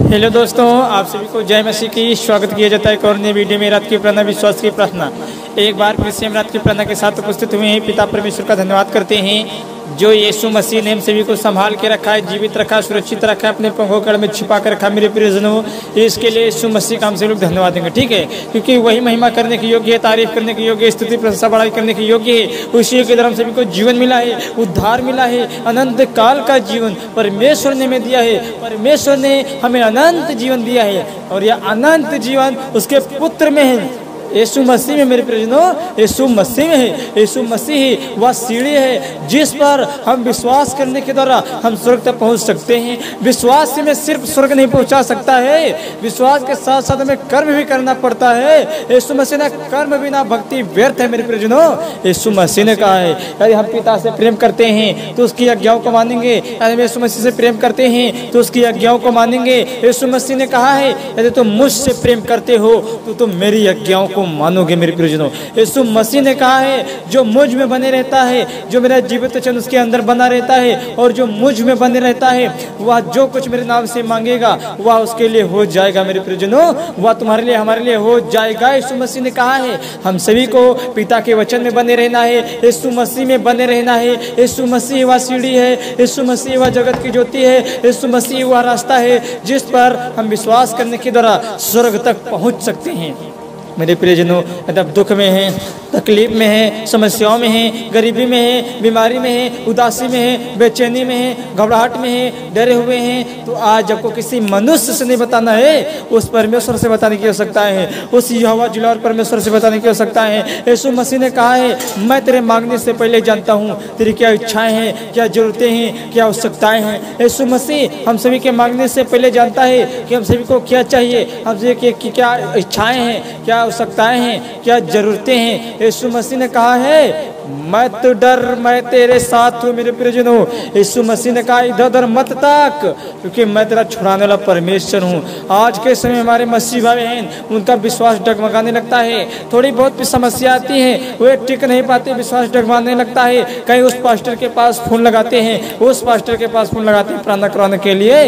Hello दोस्तों, आप सभी को जय मसीह की स्वागत किया जाता है एक और नई वीडियो में। रात की प्रार्थना, विश्वास की प्रार्थना। एक बार फिर से हम रात की प्रार्थना के साथ उपस्थित हुए हैं। पिता परमेश्वर का धन्यवाद करते हैं जो यीशु मसीह ने हम सभी को संभाल के रखा है, जीवित रखा, सुरक्षित रखा, अपने पंखों कड़ में छिपा कर रखा। मेरे प्रियजनों, इसके लिए यीशु मसीह का हम सभी लोग धन्यवाद देंगे, ठीक है, क्योंकि वही महिमा करने के योग्य है, तारीफ करने के योग्य है, स्तुति प्रशंसा बड़ाई करने के योग्य है। उसी के द्वारा हम सभी को जीवन मिला है, उद्धार मिला है, अनंत काल का जीवन परमेश्वर ने हमें दिया है। परमेश्वर ने हमें अनंत जीवन दिया है और यह अनंत जीवन उसके पुत्र में है, यीशु मसीह में। मेरे प्रियजनों, यीशु मसीह में है। यीशु मसीह ही वह सीढ़ी है जिस पर हम विश्वास करने के द्वारा हम स्वर्ग तक पहुंच सकते हैं। विश्वास से में सिर्फ स्वर्ग नहीं पहुंचा सकता है, विश्वास के साथ साथ हमें कर्म भी करना पड़ता है। यीशु मसीह ने कर्म बिना भक्ति व्यर्थ है। मेरे प्रियजनों, यीशु मसीह ने कहा है यदि हम पिता से प्रेम करते हैं तो उसकी आज्ञाओं को मानेंगे। यदि हम यीशु मसीह से प्रेम करते हैं तो उसकी आज्ञाओं को मानेंगे। यीशु मसीह ने कहा है यदि तुम मुझसे प्रेम करते हो तो तुम मेरी आज्ञाओं को मानोगे। मेरे प्रियजनों, यीशु मसीह ने कहा है जो मुझ में बने रहता है, जो मेरा जीवित वचन उसके अंदर बना रहता है और जो मुझ में बने रहता है, वह जो कुछ मेरे नाम से मांगेगा वह उसके लिए हो जाएगा। मेरे प्रियजनों, वह तुम्हारे लिए, हमारे लिए हो जाएगा। यीशु मसीह ने कहा है हम सभी को पिता के वचन में बने रहना है, यीशु मसीह में बने रहना है। यीशु मसीह वह सीढ़ी है, यीशु मसीह वह जगत की ज्योति है, यीशु मसीह वह रास्ता है जिस पर हम विश्वास करने के द्वारा स्वर्ग तक पहुंच सकते हैं। मेरे प्रियजनों, यदि आप दुख में हैं, तकलीफ में है, समस्याओं में है, गरीबी में है, बीमारी में है, उदासी में है, बेचैनी में है, घबराहट में है, डरे हुए हैं, तो आज आपको किसी मनुष्य से नहीं बताना है, उस परमेश्वर से बताने की आवश्यकता है, उस यहोवा जिलाल परमेश्वर से बताने की आवश्यकता है। यीशु मसीह ने कहा है मैं तेरे मांगने से पहले जानता हूँ तेरी क्या इच्छाएं हैं, क्या जरूरतें हैं, क्या आवश्यकताएं हैं। यीशु मसीह हम सभी के मांगने से पहले जानता है कि हम सभी को क्या चाहिए, हम सभी की क्या इच्छाएं हैं, क्या आवश्यकताएं हैं, क्या जरूरतें हैं। यीशु मसीह ने कहा है मत डर, मैं तेरे साथ हूँ। मेरे प्रियजनों, यीशु मसीह ने कहा इधर उधर मत ताक, क्योंकि मैं तेरा छुड़ाने वाला परमेश्वर हूँ। आज के समय हमारे मसीह भाई बहन, उनका विश्वास डगमगाने लगता है, थोड़ी बहुत भी समस्या आती है वे टिक नहीं पाते, विश्वास डगमगाने लगता है। कहीं उस पास्टर के पास फोन लगाते हैं, उस पास्टर के पास फोन लगाते हैं प्रार्थना कराने के लिए,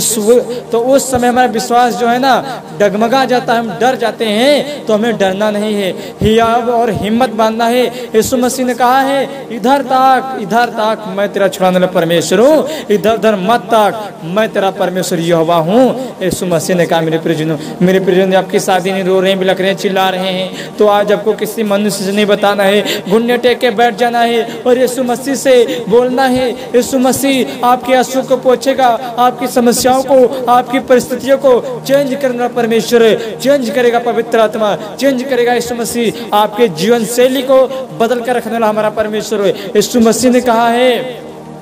तो उस समय हमारा विश्वास जो है ना डगमगा जाता है, हम डर जाते हैं। तो हमें डरना नहीं है, हियाव और हिम्मत बांधना है। यीशु मसीह ने कहा है इधर ताक, मैं तेरा छुड़ाने वाला परमेश्वर हूँ, इधर उधर मत ताक, मैं तेरा परमेश्वर यहोवा हूँ। यीशु मसीह ने कहा मेरे प्रियजनों, आपकी शादी नहीं, रो रहे हैं, बिलख रहे हैं, चिल्ला रहे हैं, तो आज आपको किसी मनुष्य से नहीं बताना है, घुटने टेक के बैठ जाना है और यीशु मसीह से बोलना है। यीशु मसीह आपके आंसू को पोंछेगा, आपकी समस्याओं को, आपकी परिस्थितियों को चेंज करने वाला परमेश्वर है, चेंज करेगा, पवित्र आत्मा चेंज करेगा। यीशु मसीह आपके जीवन शैली को बदल कर रखने वाला हमारा परमेश्वर है। यीशु मसीह ने कहा है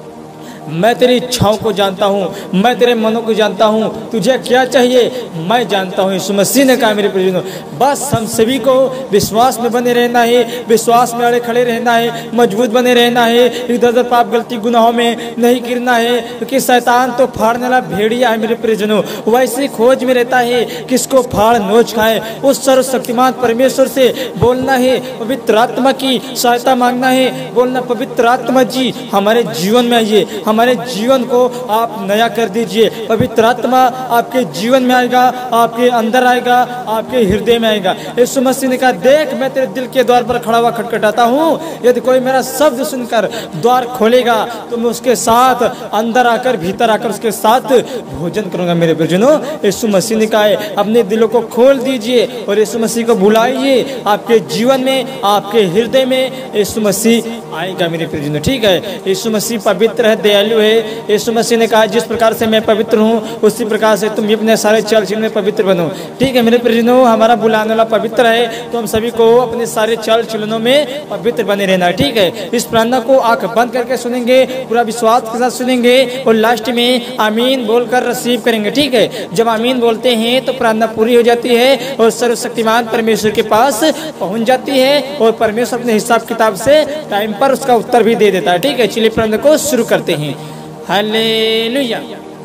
मैं तेरी इच्छाओं को जानता हूँ, मैं तेरे मनों को जानता हूँ, तुझे क्या चाहिए मैं जानता हूँ। यीशु मसीह ने कहा मेरे प्रियजनों, बस हम सभी को विश्वास में बने रहना है, विश्वास में अड़े खड़े रहना है, मजबूत बने रहना है, इधर उधर पाप गलती गुनाहों में नहीं गिरना है, क्योंकि शैतान तो फाड़ने वाला भेड़िया है। मेरे प्रियजनों, वैसे खोज में रहता है किसको फाड़ नोच खाए। उस सर्वशक्तिमान परमेश्वर से बोलना है, पवित्र आत्मा की सहायता मांगना है, बोलना पवित्र आत्मा जी हमारे जीवन में आइए, हमारे जीवन को आप नया कर दीजिए। पवित्र आत्मा आपके जीवन में आएगा, आपके अंदर आएगा, आपके हृदय में आएगा। यीशु मसीह ने कहा देख मैं तेरे दिल के द्वार पर खड़ा हुआ खटखटाता हूँ, यदि कोई मेरा शब्द सुनकर द्वार खोलेगा तो मैं उसके साथ अंदर आकर, भीतर आकर उसके साथ भोजन करूंगा। मेरे प्रियजनों, यीशु मसीह ने कहा है अपने दिलों को खोल दीजिए और यीशु मसीह को बुलाइए। आपके जीवन में, आपके हृदय में यीशु मसीह आएगा। मेरे प्रियजनों, ठीक है, यीशु मसीह पवित्र है, दयालु है। यीशु मसीह ने कहा जिस प्रकार से मैं पवित्र हूँ उसी प्रकार से तुम भी अपने सारे चाल चलन में पवित्र बनो। ठीक है मेरे प्रियजनों, हमारा बुलाने वाला पवित्र है, तो हम सभी को अपने सारे चाल चलनों में पवित्र बने रहना है। ठीक है, इस प्रार्थना को आंख बंद करके सुनेंगे, पूरा विश्वास के साथ सुनेंगे और लास्ट में आमीन बोलकर रिसीव करेंगे। ठीक है, जब आमीन बोलते हैं तो प्रार्थना पूरी हो जाती है और सर्वशक्तिमान परमेश्वर के पास पहुंच जाती है और परमेश्वर अपने हिसाब किताब से टाइम पर उसका उत्तर भी दे देता है। ठीक है, चलिए प्रार्थना को शुरू करते हैं। हालेलुया,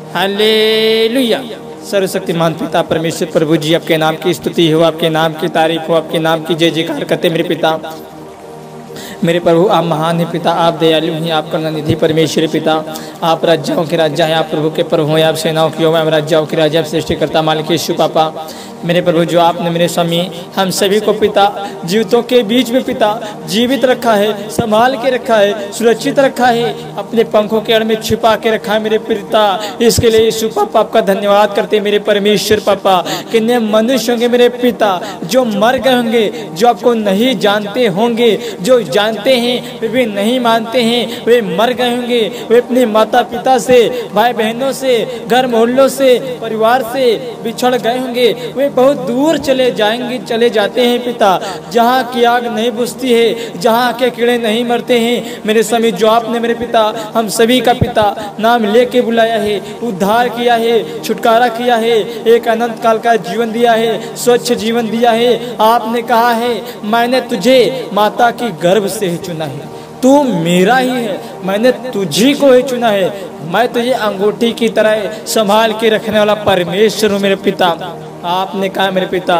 हालेलुया। सर्वशक्तिमान पिता परमेश्वर प्रभु जी, आपके नाम की स्तुति हो, आपके नाम की तारीफ हो, आपके नाम की जय जयकार करते मेरे पिता। मेरे प्रभु आप महान हैं पिता, आप दयालु हैं, आप करुणानिधि परमेश्वर पिता, आप राजाओं के राजा हैं, आप प्रभु के प्रभु हैं, आप सेनाओं की आप राजाओं के राजा, आप सृष्टिकर्ता मालिक यीशु पापा। मेरे प्रभु जो आपने मेरे स्वामी हम सभी को पिता जीवितों के बीच में पिता जीवित रखा है, संभाल के रखा है, सुरक्षित रखा है, अपने पंखों के अड़ में छिपा के रखा है मेरे पिता, इसके लिए यीशु पापा आपका धन्यवाद करते मेरे परमेश्वर पापा। कितने मनुष्य होंगे मेरे पिता जो मर गए होंगे, जो आपको नहीं जानते होंगे, जो जानते हैं वे भी नहीं मानते हैं, वे मर गए होंगे, वे अपने माता पिता से, भाई बहनों से, घर मोहल्लों से, परिवार से बिछड़ गए होंगे, वे बहुत दूर चले जाएंगे, चले जाते हैं पिता, जहाँ की आग नहीं बुझती है, जहाँ के कीड़े नहीं मरते हैं। मेरे स्वामी जो आपने मेरे पिता हम सभी का पिता नाम लेके बुलाया है, उद्धार किया है, छुटकारा किया है, एक अनंत काल का जीवन दिया है, स्वच्छ जीवन दिया है। आपने कहा है मैंने तुझे माता की गर्भ से ही चुना है, तू मेरा ही है, मैंने तुझी को ही चुना है, मैं तुझे अंगूठी की तरह संभाल के रखने वाला परमेश्वर हूँ मेरे पिता। आपने कहा मेरे पिता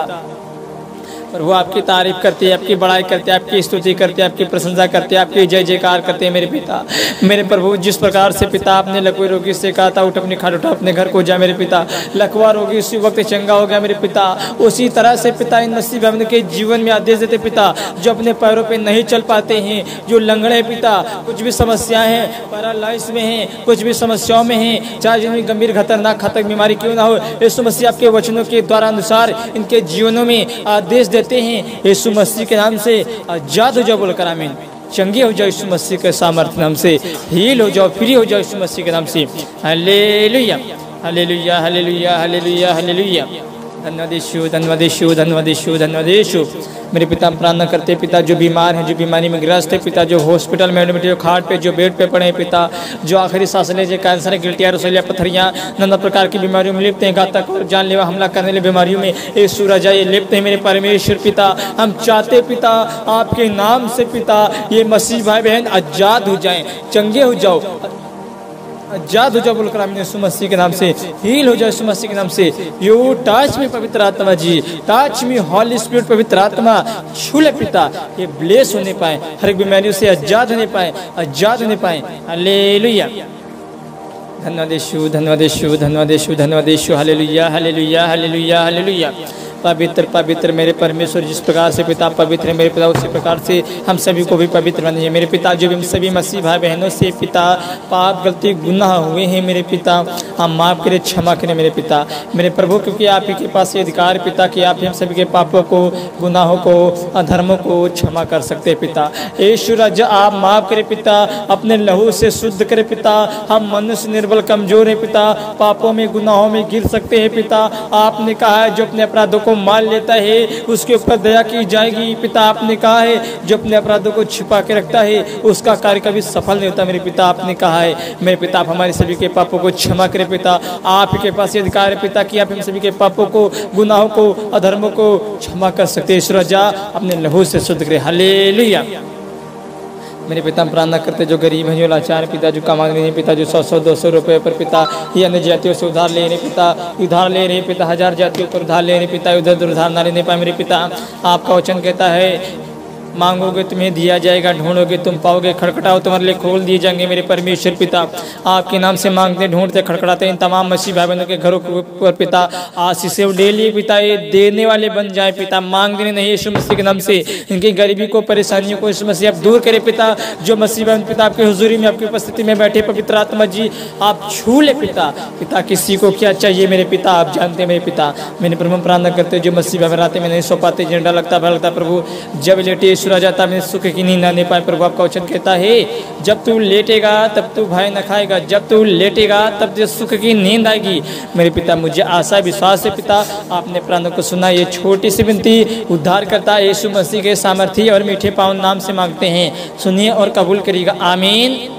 और वो आपकी तारीफ करते हैं, आपकी बड़ाई करते हैं, आपकी स्तुति करते हैं, आपकी प्रशंसा करते हैं, आपकी जय जयकार करते हैं मेरे पिता। मेरे प्रभु जिस प्रकार से पिता आपने लकवे रोगी से कहा था उठ अपनी खाट उठा अपने घर को जा मेरे पिता, लकवा रोगी उसी वक्त चंगा हो गया मेरे पिता, उसी तरह से पिता इन मसीह भाई के जीवन में आदेश देते पिता जो अपने पैरों पर नहीं चल पाते हैं, जो लंगड़े पिता कुछ भी समस्याएं हैं, पैरालाइज में हैं, कुछ भी समस्याओं में हैं, चाहे जिनमें गंभीर खतरनाक घातक बीमारी क्यों ना हो, यीशु मसीह आपके वचनों के द्वारा अनुसार इनके जीवनों में आदेश देते हैं यीशु मसीह के नाम से आजाद हो जाओ बोलकर आमीन। चंगे हो जाओ यीशु मसीह के सामर्थ्य नाम से, हील हो जाओ, फ्री हो जाओ यीशु मसीह के नाम से। हालेलुया हालेलुया हालेलुया हालेलुया हालेलुया। धन्यवाद यीशु धन्यवाद यीशु धन्यवाद यीशु धन्यवाद यीशु। मेरे पिता हम प्रार्थना करते पिता जो बीमार हैं, जो बीमारी में ग्रस्त है पिता, जो हॉस्पिटल में एडमिट, जो खाट पे, जो बेड पे पड़े हैं पिता, जो आखिरी सांस ले, जो कैंसर है, गिल्टिया, रसोलिया, पथरियाँ, नाना प्रकार की बीमारियों में लिप्त हैं, घातक और जानलेवा हमला करने वाली बीमारियों में यीशु राजा ये लिप्त है मेरे परमेश्वर पिता। हम चाहते पिता आपके नाम से पिता ये मसीह भाई बहन आजाद हो जाएं, चंगे हो जाओ, आजाद हो जाओ बोलकर हमने यीशु मसीह के नाम से, हील हो जाओ यीशु मसीह के नाम से। यू टच में पवित्र आत्मा जी, टच में हॉली स्पिरिट पवित्र आत्मा छू ले पिता, ये ब्लेस होने पाए, हर एक बीमारियों से आजाद होने पाए, आजाद होने पाए। हालेलुया धन्यवाद यीशु धन्यवाद यीशु धन्यवाद यीशु धन्यवाद यीशु। हालेलुया हालेलुया हालेलुया हालेलुया। पवित्र पवित्र मेरे परमेश्वर जिस प्रकार से पिता पवित्र है मेरे पिता, उसी प्रकार से हम सभी को भी पवित्र बनाइए मेरे पिता। जो भी हम सभी मसीह भाई बहनों से पिता पाप गलती गुनाह हुए हैं मेरे पिता, हम माफ़ करें, क्षमा करें मेरे पिता मेरे प्रभु, क्योंकि आप ही के पास ये अधिकार पिता कि आप हम सभी के पापों को, गुनाहों को, अधर्मों को क्षमा कर सकते हैं पिता। यीशु राजा आप माफ़ करें पिता, अपने लहू से शुद्ध करें पिता। हम मनुष्य निर्बल कमजोर है पिता, पापों में गुनाहों में गिर सकते हैं पिता। आपने कहा है जो अपने अपराधों को मान लेता है उसके ऊपर दया की जाएगी पिता। आपने कहा है जो अपने अपराधों को छिपा के रखता है उसका कार्य कभी सफल नहीं होता मेरे पिता। आपने कहा है मेरे पिता आप हमारे सभी के पापों को क्षमा करें पिता। आप के पास ये अधिकार है पिता कि आप हम सभी के पापों को, गुनाहों को, अधर्मों को क्षमा कर सकते हैं। ईश्वर राजा अपने लहू से शुद्ध करें। हालेलुया मेरे पिता हम प्रार्थना करते जो गरीब हैं, जो लाचार पिता, जो कमा रहे हैं पिता, जो 100-200 रुपये पर पिता ये अन्य जातियों से उधार ले रहे पिता, उधार ले रहे पिता, 1000 जातियों पर उधार ले रहे पिता, उधर उधार ना लेने पाए मेरे पिता। आपका वचन कहता है मांगोगे तुम्हें दिया जाएगा, ढूंढोगे तुम पाओगे, खड़खड़ाओ तुम्हारे लिए खोल दिए जाएंगे मेरे परमेश्वर पिता। आपके नाम से मांगते, ढूंढते, खड़खड़ाते इन तमाम मसीह भाई बहनों के घरों के ऊपर पिता आशीषें डेली पिता ये देने वाले बन जाए पिता। मांगने नहीं यीशु मसीह के नाम से इनकी गरीबी को, परेशानियों को यीशु मसीह आप दूर करे पिता। जो मसीह बहन पिता आपके हुजूरी में, आपकी उपस्थिति में बैठे पवित्र आत्मा जी आप छू ले पिता। पिता किसी को क्या चाहिए मेरे पिता आप जानते हैं मेरे पिता। मैंने प्रभु प्रार्थना करते जो मसीह भाई रात में नहीं सो पाते, झंडा लगता भय लगता प्रभु, जब लेटे आ जाता मैं सुख की नींद आने पाए प्रभु। आपका वचन कहता है जब तू लेटेगा तब तू भय न खाएगा, जब तू लेटेगा तब तुझे सुख की नींद आएगी मेरे पिता। मुझे आशा विश्वास है पिता आपने प्राणों को सुना। ये छोटी सी विनती उद्धार करता यीशु मसीह के सामर्थ्य और मीठे पावन नाम से मांगते हैं, सुनिए और कबूल करिएगा आमीन।